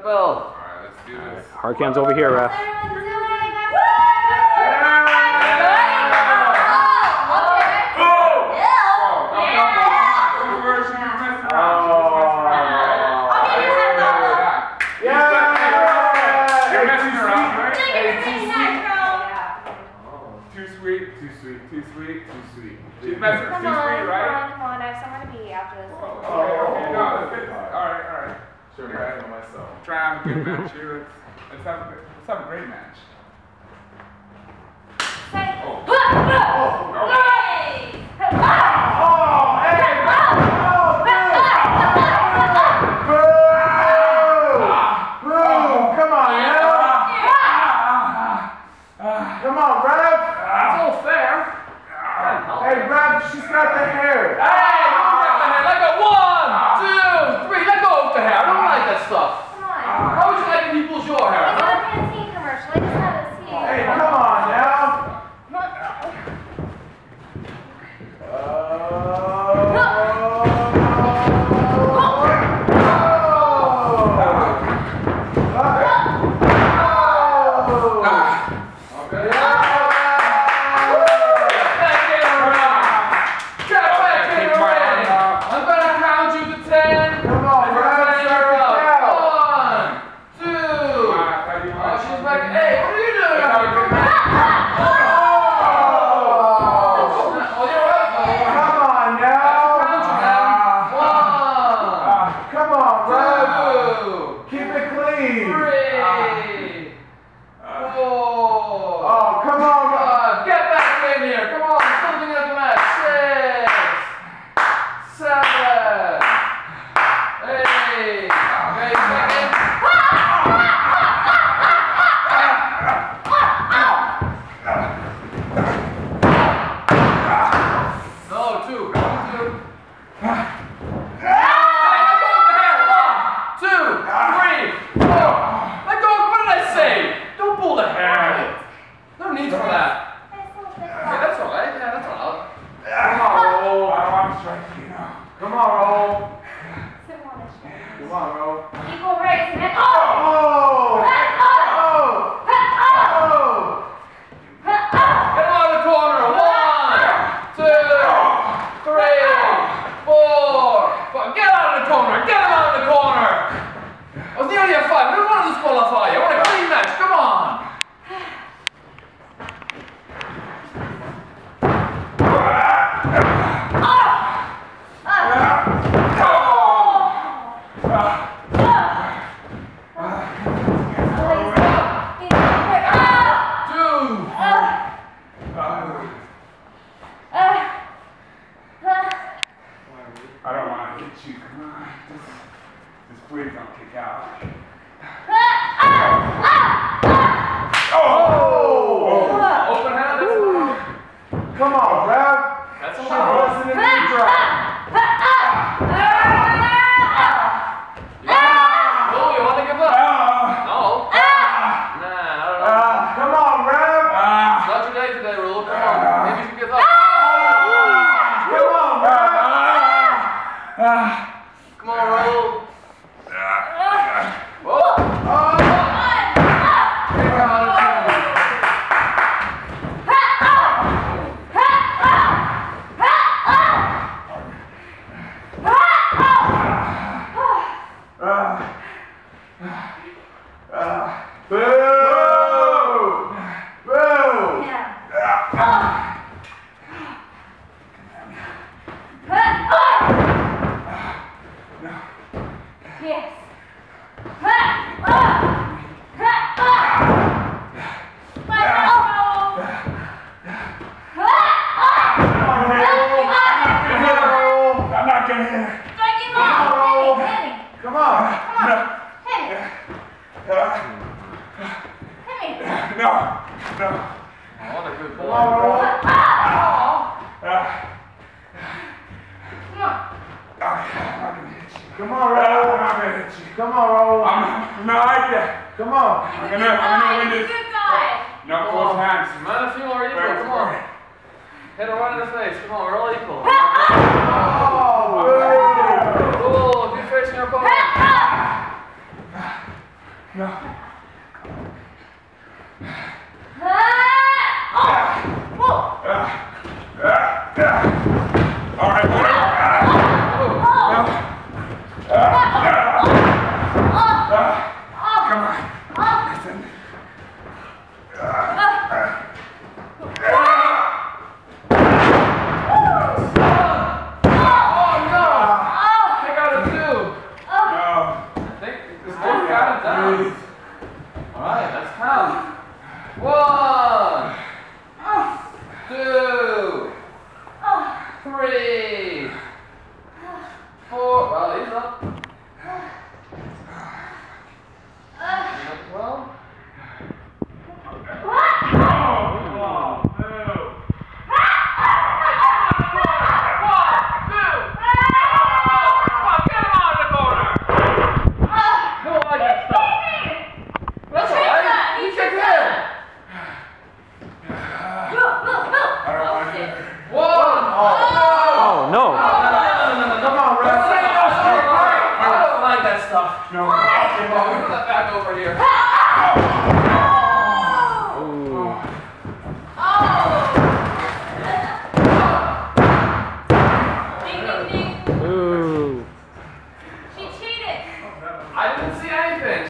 bell. Alright, let's do this. Hard cam's over here, ref. Too sweet. She's messing. Too sweet, right? Come on, I have somewhere to be after this. Okay, no, that's good. Alright. Sure, right for myself. Try and have a good match here. Let's have a great match. Come on, Rev! It's all fair. Hey, Rev, she's got the hair. Hey, don't grab the hair. Let go. 1, 2, 3. Let go of the hair. I don't like that stuff. Come on. How would you like if he pulls your hair? It's not a Pantene commercial. I just had a seat. Hey, come on now. Come on, Raul. Come on, Raul. Equal race. Oh! Get him out of the corner. 1, 2, 3, 4, 5. Get out of the corner. Get him out of the corner. I was nearly a 5. I didn't want to disqualify you. I want a clean match. Come on. I don't want to hit you. Come on. This bleed's gonna kick out. Oh! Open hand. Come on, Rev. That's a She lot. wasn't in the drop. Oh, you want to give up? No. Nah, I don't know. Come on, Rev. It's not your day today, Raul. Come on. Maybe you should give up. Come on, Rev. Come on, Raul. Whoa. Take him out of the team. Boo! Boo! Yes. I'm not gonna hit her. Come on. No. What a good boy. Come on, Raul. Come on, Raul. I'm not gonna hit you. Come on, Raul. I'm not like that. Come on. I'm gonna win this. Good guy. No close hands. Man, a few more equal. Come on. Hit her right in the face. Come on, we're all equal. Oh, Oh, keep facing your opponent. No. All right, come on. Listen. Alright, let's count. 1, 2, 3, 4. Well, he's up. He's up 12. No. Put that back over here.